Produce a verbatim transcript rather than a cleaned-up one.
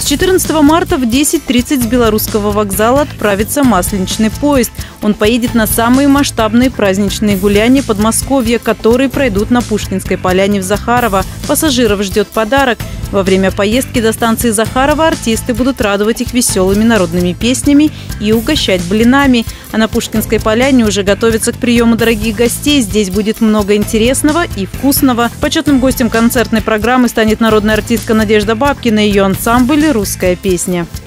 С четырнадцатого марта в десять тридцать с Белорусского вокзала отправится масленичный поезд. Он поедет на самые масштабные праздничные гуляния Подмосковья, которые пройдут на Пушкинской поляне в Захарово. Пассажиров ждет подарок. Во время поездки до станции Захарово артисты будут радовать их веселыми народными песнями и угощать блинами. А на Пушкинской поляне уже готовятся к приему дорогих гостей. Здесь будет много интересного и вкусного. Почетным гостем концертной программы станет народная артистка Надежда Бабкина и ее ансамбль «Русская песня».